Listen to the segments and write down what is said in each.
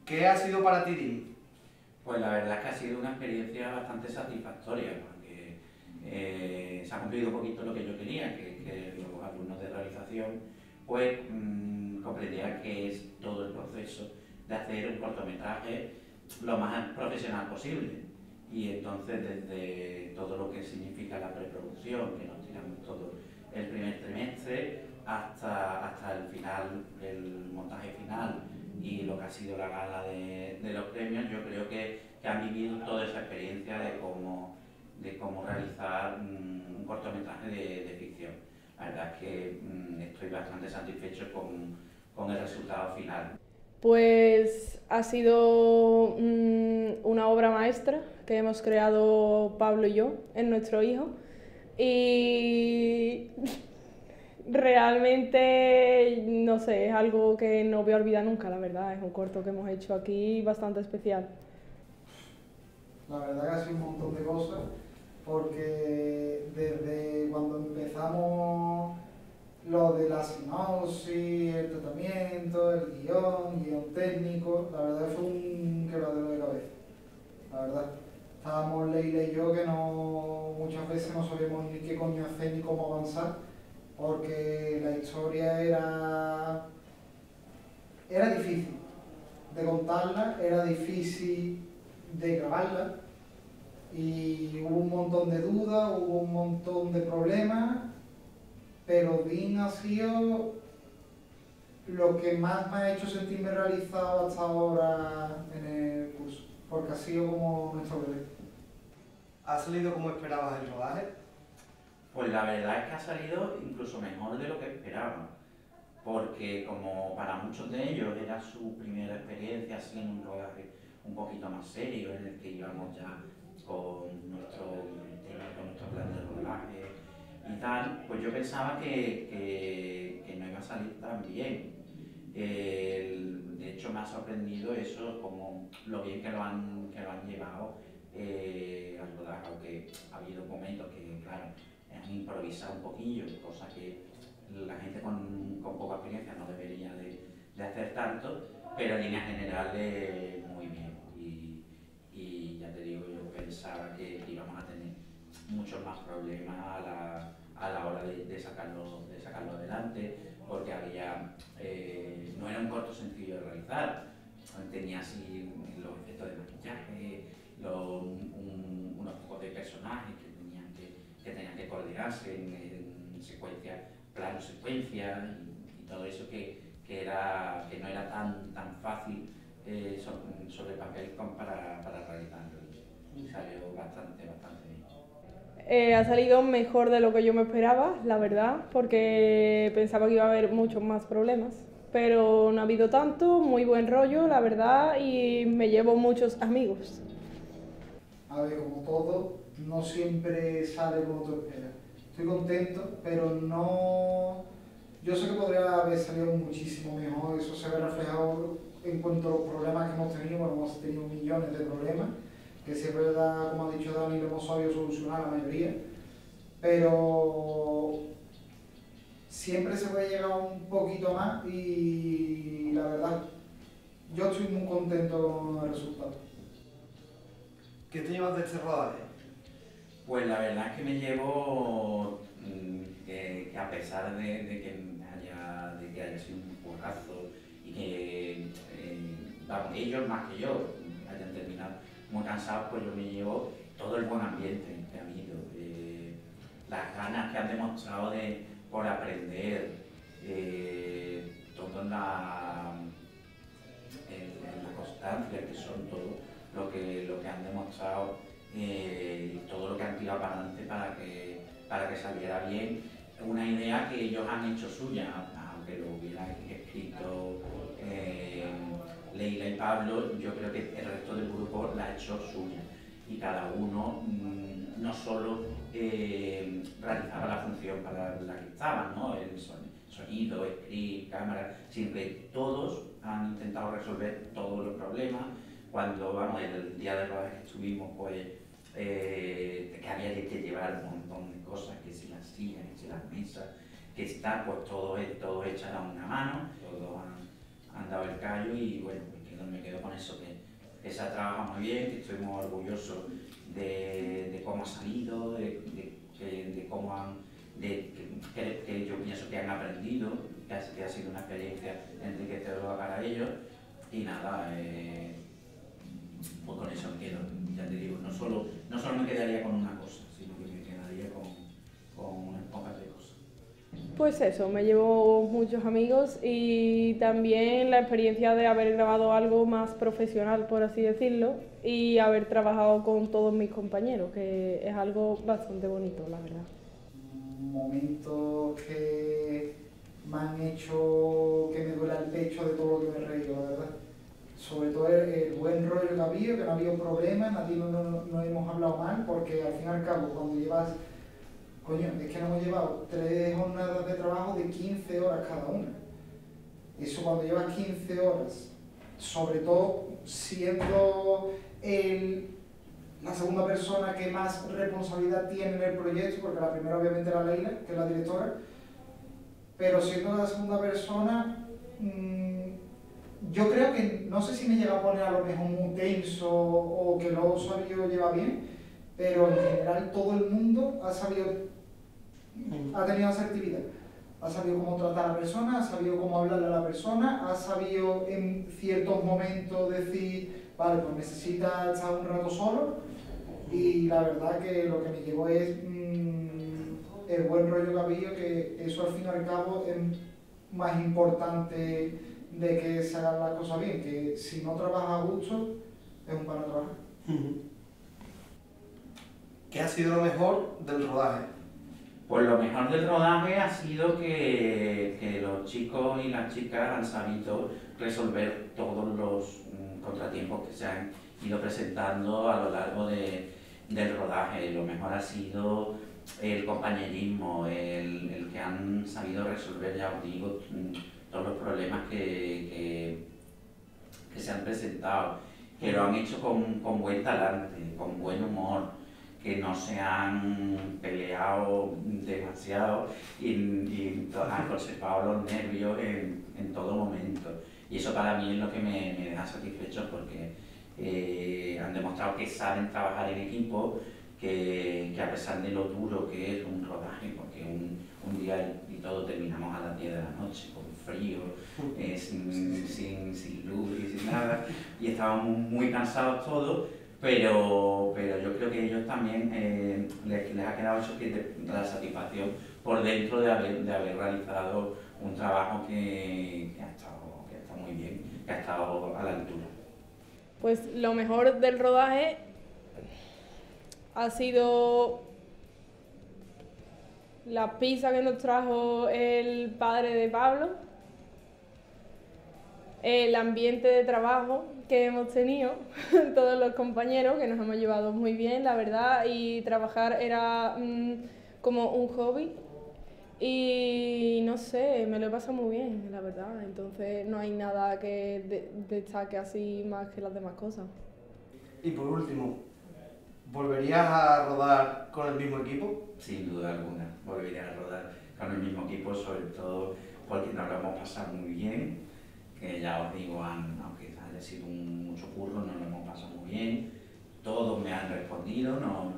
¿Qué ha sido para ti, Dini? Pues la verdad es que ha sido una experiencia bastante satisfactoria, porque se ha cumplido un poquito lo que yo quería, que los alumnos de realización pues comprendieran que es todo el proceso de hacer un cortometraje lo más profesional posible. Y entonces desde todo lo que significa la preproducción, que nos tiramos todo el primer trimestre, hasta el final, el montaje final y lo que ha sido la gala de los premios, yo creo que han vivido toda esa experiencia de cómo realizar un cortometraje de ficción. La verdad es que estoy bastante satisfecho con el resultado final. Pues ha sido una obra maestra que hemos creado Pablo y yo en nuestro hijo y realmente, no sé, es algo que no voy a olvidar nunca, la verdad. Es un corto que hemos hecho aquí bastante especial. La verdad que ha sido un montón de cosas, porque desde cuando empezamos lo de la sinopsis, el tratamiento, el guión técnico, la verdad fue un quebradero de cabeza, la verdad. Estábamos Leila y yo que muchas veces no sabíamos ni qué coño hacer ni cómo avanzar, porque la historia era difícil de contarla, era difícil de grabarla, y hubo un montón de dudas, hubo un montón de problemas, pero Dean ha sido lo que más me ha hecho sentirme realizado hasta ahora en el curso, porque ha sido como nuestro bebé. ¿Ha salido como esperabas el rodaje? Pues la verdad es que ha salido incluso mejor de lo que esperaba, porque como para muchos de ellos era su primera experiencia así en un rodaje un poquito más serio, en el que íbamos ya con nuestro plan de rodaje y tal, pues yo pensaba que no iba a salir tan bien. De hecho me ha sorprendido eso, como lo bien que lo han llevado al rodaje, aunque ha habido momentos que, claro, han improvisado un poquillo, cosa que la gente con poca experiencia no debería de hacer tanto, pero en líneas generales muy bien. Y ya te digo, yo pensaba que íbamos a tener muchos más problemas a la hora de sacarlo adelante, porque no era un corto sencillo de realizar, tenía así los efectos de maquillaje, unos pocos de personajes que tenían que coordinarse en secuencia, plano secuencia y todo eso que no era tan fácil sobre papel como para realizarlo, y salió bastante bien. Ha salido mejor de lo que yo me esperaba, la verdad, porque pensaba que iba a haber muchos más problemas. Pero no ha habido tanto, muy buen rollo, la verdad, y me llevo muchos amigos. A ver, como todo, no siempre sale como tú esperas. Estoy contento, pero no... Yo sé que podría haber salido muchísimo mejor, eso se ve reflejado en cuanto a los problemas que hemos tenido. Bueno, hemos tenido millones de problemas, que si es verdad, como ha dicho Dani, lo hemos sabido solucionar la mayoría, pero siempre se puede llegar un poquito más, y la verdad, yo estoy muy contento con el resultado. ¿Qué te llevas de este rodaje? Pues la verdad es que me llevo que a pesar de que haya sido un currazo y que vamos, ellos más que yo hayan terminado muy cansados, pues yo me llevo todo el buen ambiente que ha habido, las ganas que han demostrado por aprender, todo en la constancia, que son todo lo que han demostrado, todo lo que han tirado para adelante para que saliera bien. Una idea que ellos han hecho suya, aunque lo hubieran escrito Leila y Pablo, yo creo que el resto del grupo la ha hecho suya, y cada uno no solo realizaba la función para la que estaban, ¿no? El sonido, script, cámara, sino que todos han intentado resolver todos los problemas. Cuando vamos, el día de rodaje que estuvimos, pues que había que llevar un montón de cosas, que si las sillas, que si las mesas, que está pues todo hecho a una mano, todos han dado el callo, y bueno, me quedo me quedo con eso, que se ha trabajado muy bien, que estoy muy orgulloso de cómo ha salido, de cómo han, que yo pienso que han aprendido, que ha sido una experiencia enriquecedora para ellos, y nada, pues con eso me quedo, ya te digo, no solo me quedaría con una cosa, sino que me quedaría con unas pocas de cosas. Pues eso, me llevo muchos amigos y también la experiencia de haber grabado algo más profesional, por así decirlo, y haber trabajado con todos mis compañeros, que es algo bastante bonito, la verdad. Momentos que me han hecho que me duela el pecho de todo lo que me he reído, la verdad. Sobre todo el buen rollo que ha habido, que no ha habido problemas, nadie no hemos hablado mal, porque al fin y al cabo, cuando llevas, coño, es que nos hemos llevado 3 jornadas de trabajo de 15 horas cada una. Eso cuando llevas 15 horas, sobre todo siendo la segunda persona que más responsabilidad tiene en el proyecto, porque la primera obviamente era Leila, que es la directora, pero siendo la segunda persona, yo creo que, no sé si me llega a poner a lo mejor muy tenso o que lo he sabido llevar bien, pero en general todo el mundo ha tenido asertividad. Ha sabido cómo tratar a la persona, ha sabido cómo hablarle a la persona, ha sabido en ciertos momentos decir, vale, pues necesita estar un rato solo, y la verdad que lo que me llevó es el buen rollo que ha habido, que eso al fin y al cabo es más importante de que se hagan las cosas bien, que si no trabajas a gusto, es un para trabajar. ¿Qué ha sido lo mejor del rodaje? Pues lo mejor del rodaje ha sido que los chicos y las chicas han sabido resolver todos los contratiempos que se han ido presentando a lo largo del rodaje. Lo mejor ha sido el compañerismo, el que han sabido resolver, ya os digo, todos los problemas que se han presentado, que lo han hecho con buen talante, con buen humor, que no se han peleado demasiado y han conservado los nervios en todo momento. Y eso para mí es lo que me deja satisfecho, porque han demostrado que saben trabajar en equipo, que a pesar de lo duro que es un rodaje, porque un día y todo terminamos a las 10 de la noche, con frío, sin luz y sin nada, y estábamos muy cansados todos, pero yo creo que ellos también les ha quedado eso, que la satisfacción por dentro de haber realizado un trabajo que ha estado muy bien, que ha estado a la altura. Pues lo mejor del rodaje ha sido la pizza que nos trajo el padre de Pablo, el ambiente de trabajo que hemos tenido, todos los compañeros, que nos hemos llevado muy bien, la verdad, y trabajar era como un hobby. Y no sé, me lo he pasado muy bien, la verdad, entonces no hay nada que destaque así más que las demás cosas. Y por último, ¿volverías a rodar con el mismo equipo? Sin duda alguna, volvería a rodar con el mismo equipo, sobre todo porque nos lo hemos pasado muy bien, que ya os digo, aunque haya sido mucho curro, nos lo hemos pasado muy bien, todos me han respondido,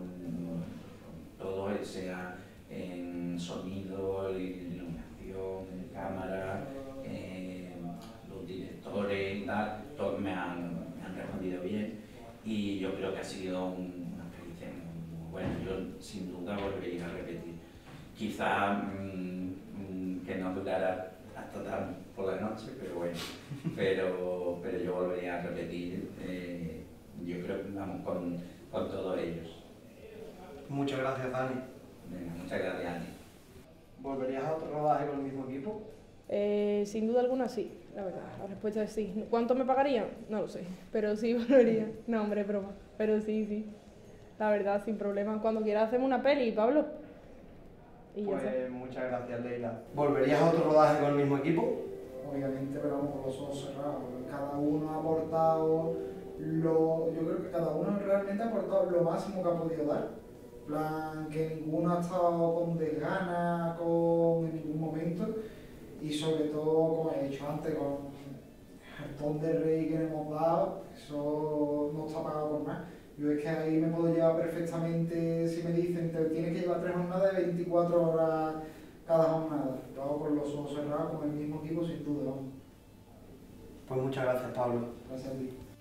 todo sea en sonido, iluminación, cámara, los directores y tal, todos me han respondido bien, y yo creo que ha sido una experiencia muy buena. Yo sin duda volvería a repetir. Quizá que no durara hasta tan por la noche, pero bueno, pero yo volvería a repetir, yo creo que vamos con todos ellos. Muchas gracias, Dani. Venga, muchas gracias, Andy. ¿Volverías a otro rodaje con el mismo equipo? Sin duda alguna sí, la verdad, la respuesta es sí. ¿Cuánto me pagarían? No lo sé, pero sí volvería. No, hombre, broma, pero sí, la verdad, sin problema. Cuando quieras hacemos una peli, Pablo. Y ya está. Pues muchas gracias, Leila. ¿Volverías a otro rodaje con el mismo equipo? Obviamente, pero vamos con los ojos cerrados. Cada uno ha aportado yo creo que cada uno realmente ha aportado lo máximo que ha podido dar. En plan, que ninguno ha estado con desgana, en ningún momento, y sobre todo, como he dicho antes, cartón de rey que le hemos dado, eso no está pagado por nada. Yo es que ahí me puedo llevar perfectamente, si me dicen, te tienes que llevar 3 jornadas de 24 horas cada jornada. Lo hago con los ojos cerrados, con el mismo equipo, sin duda, vamos. Pues muchas gracias, Pablo. Gracias a ti.